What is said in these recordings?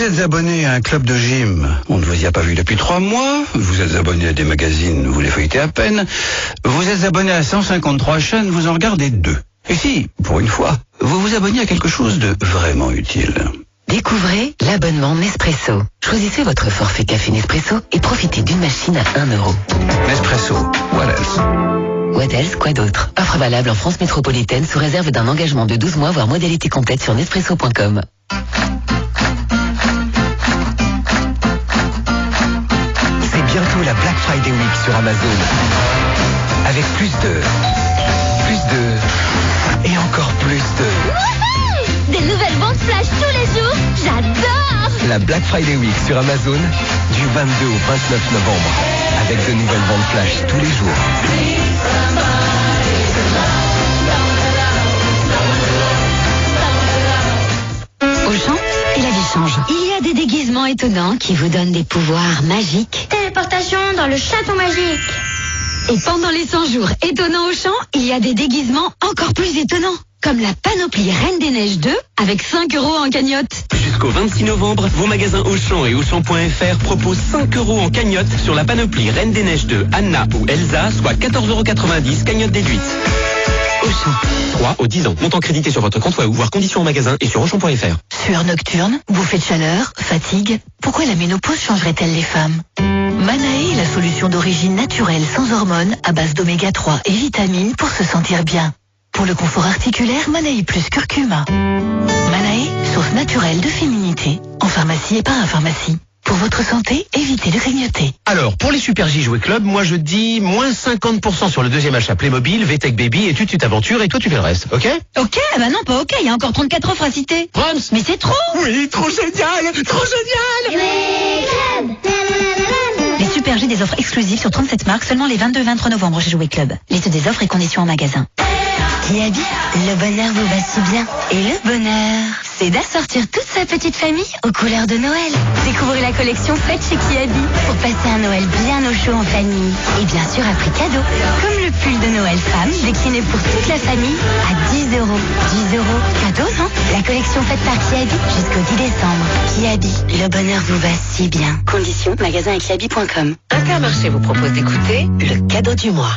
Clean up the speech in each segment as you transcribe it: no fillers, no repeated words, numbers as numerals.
êtes abonné à un club de gym, on ne vous y a pas vu depuis 3 mois, vous êtes abonné à des magazines, vous les feuilletez à peine, vous êtes abonné à 153 chaînes, vous en regardez 2. Et si, pour une fois, vous vous abonnez à quelque chose de vraiment utile. Découvrez l'abonnement Nespresso. Choisissez votre forfait café Nespresso et profitez d'une machine à 1 euro. Nespresso, what else? What else, quoi d'autre? Offre valable en France métropolitaine sous réserve d'un engagement de 12 mois, voire modalité complète sur Nespresso.com. C'est bientôt la Black Friday Week sur Amazon. Avec plus de... et encore plus de... Des nouvelles ventes flash tous les jours. J'adore. La Black Friday Week sur Amazon du 22 au 29 novembre. Avec de nouvelles ventes flash tous les jours. Auchan, et la vie change. Il y a des déguisements étonnants qui vous donnent des pouvoirs magiques. Téléportation dans le château magique. Et pendant les 100 jours étonnants Auchan, il y a des déguisements encore plus étonnants. Comme la panoplie Reine des Neiges 2 avec 5 euros en cagnotte. Jusqu'au 26 novembre, vos magasins Auchan et Auchan.fr proposent 5 euros en cagnotte sur la panoplie Reine des Neiges 2, Anna ou Elsa, soit 14,90 euros cagnotte déduite. Auchan. 3 au 10 ans. Montant crédité sur votre compte Wahoo, voire conditions en magasin et sur Auchan.fr. Sueur nocturne, bouffée de chaleur, fatigue. Pourquoi la ménopause changerait-elle les femmes? Manae est la solution d'origine naturelle sans hormones à base d'oméga 3 et vitamines pour se sentir bien. Pour le confort articulaire, Manae plus curcuma. Manae, source naturelle de féminité, en pharmacie et parapharmacie. Pour votre santé, évitez de grignoter. Alors, pour les Super J Jouet Club, moi je dis moins 50% sur le deuxième achat Playmobil, VTech Baby et tu t'aventures et toi tu fais le reste, ok? Ok, bah non, pas ok, il y a encore 34 offres à citer. Rams! Mais c'est trop! Oui, trop génial! Trop génial! Les Super G des offres exclusives sur 37 marques seulement les 22 et 23 novembre chez Jouet Club. Liste des offres et conditions en magasin. Kiabi, le bonheur vous va si bien. Et le bonheur, c'est d'assortir toute sa petite famille aux couleurs de Noël. Découvrez la collection faite chez Kiabi pour passer un Noël bien au chaud en famille. Et bien sûr à prix cadeau, comme le pull de Noël femme décliné pour toute la famille à 10 euros. 10 euros, cadeau non? La collection faite par Kiabi jusqu'au 10 décembre. Kiabi, le bonheur vous va si bien. Conditions, magasin et kiabi.com. Intermarché vous propose d'écouter le cadeau du mois.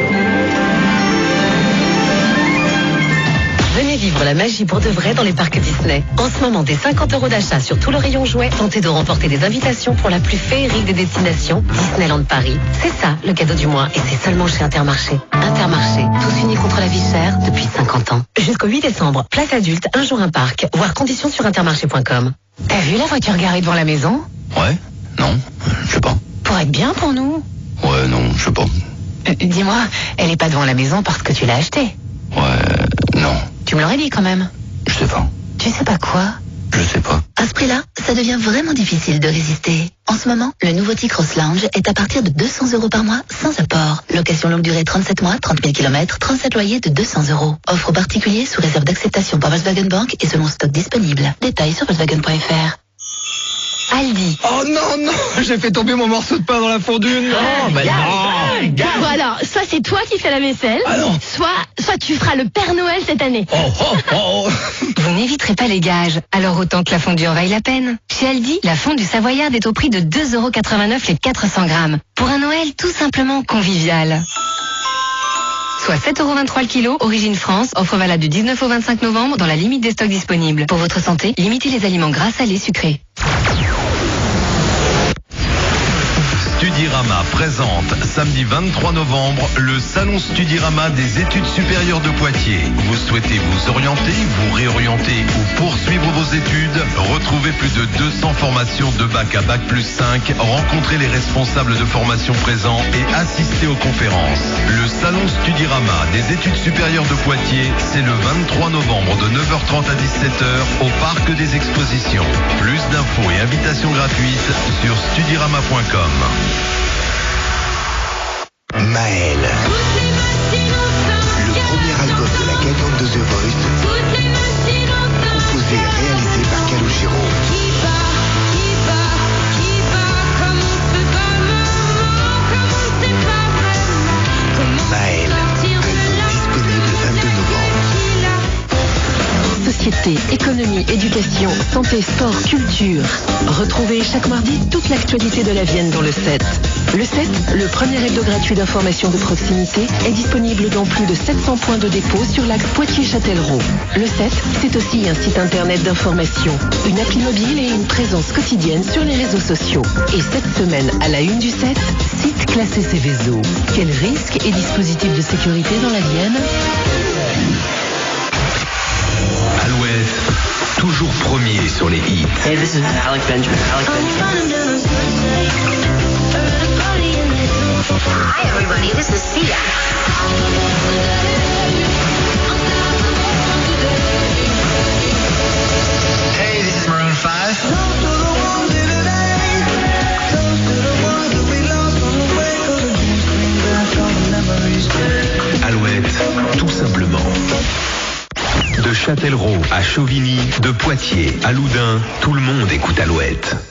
Venez vivre la magie pour de vrai dans les parcs Disney. En ce moment, des 50 euros d'achat sur tout le rayon jouets, tentez de remporter des invitations pour la plus féerique des destinations, Disneyland Paris. C'est ça, le cadeau du mois, et c'est seulement chez Intermarché. Intermarché, tous unis contre la vie chère depuis 50 ans. Jusqu'au 8 décembre, place adulte, un jour un parc, voire conditions sur intermarché.com. T'as vu la voiture garée devant la maison? Ouais? Non? Je sais pas. Pour être bien pour nous. Ouais, non, je sais pas. Dis-moi, elle est pas devant la maison parce que tu l'as achetée. Ouais, non. Tu me l'aurais dit quand même. Je sais pas. Tu sais pas quoi? Je sais pas. À ce prix-là, ça devient vraiment difficile de résister. En ce moment, le nouveau T-Cross Lounge est à partir de 200 euros par mois sans apport. Location longue durée 37 mois, 30 000 km, 37 loyers de 200 euros. Offre aux particuliers sous réserve d'acceptation par Volkswagen Bank et selon stock disponible. Détails sur Volkswagen.fr. Aldi. Oh non, non! J'ai fait tomber mon morceau de pain dans la fondue! Non, mais non! Bon alors, soit c'est toi qui fais la vaisselle, Ah non. soit tu feras le Père Noël cette année. Vous n'éviterez pas les gages, alors autant que la fondue en vaille la peine. Chez Aldi, la fondue savoyarde est au prix de 2,89 € les 400 grammes. Pour un Noël tout simplement convivial. Soit 7,23 € le kilo, origine France, offre valable du 19 au 25 novembre dans la limite des stocks disponibles. Pour votre santé, limitez les aliments gras, salés, sucrés. Studirama présente samedi 23 novembre le salon Studirama des études supérieures de Poitiers. Vous souhaitez vous orienter, vous réorienter ou poursuivre vos études? Retrouvez plus de 200 formations de bac à bac plus 5, rencontrez les responsables de formation présents et assistez aux conférences. Le salon Studirama des études supérieures de Poitiers, c'est le 23 novembre de 9h30 à 17h au Parc des Expositions. Plus d'infos et invitations gratuites sur studirama.com. Maël, le premier album de la gagnante de The Voice, composé et réalisé par Calogero. Maël, album disponible le 22 novembre. Société, économie, éducation, santé, sport, culture. Culture. Retrouvez chaque mardi toute l'actualité de la Vienne dans le 7. Le 7, le premier hebdo gratuit d'information de proximité, est disponible dans plus de 700 points de dépôt sur l'axe Poitiers-Châtellerault. Le 7, c'est aussi un site internet d'information, une appli mobile et une présence quotidienne sur les réseaux sociaux. Et cette semaine, à la une du 7, site classé Céveso. Quels risques et dispositifs de sécurité dans la Vienne? Alouette, toujours premier sur les hits. Hey, this is Alec Benjamin. Hi, everybody. This is Sia. Hey, this is Maroon 5. Alouette, tout simplement. De Châtellerault à Chauvigny, de Poitiers à Loudun, tout le monde écoute Alouette.